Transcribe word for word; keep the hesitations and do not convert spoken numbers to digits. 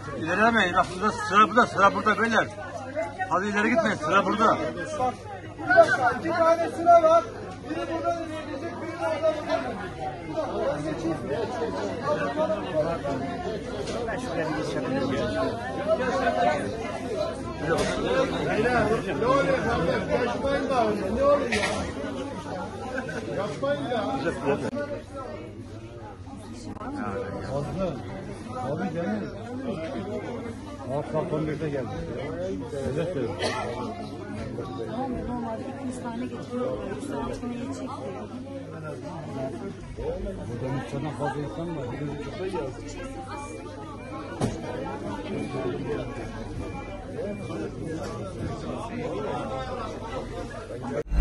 İlerlemeyin. Bak burada sıra burada, sıra burada beyler. Hadi ileri gitmeyin, sıra burada. Bir dakika, iki tane sıra var. Biri burada dinleyecek, biri de orada dinleyecek. Ben şuraya bir geçebilirim. Beyler, ne oluyor kardeş? Kaçmayın da öyle. Ne oluyor ya? Yapmayın ya. Fazla. Abi gelin. Saat on birde geldi. Öyle söylüyorum. Tamam da normalde iki yüz tane getiriyorlar. yüz tane içine yetecek diyor. Burada müşteriden fazla insan var.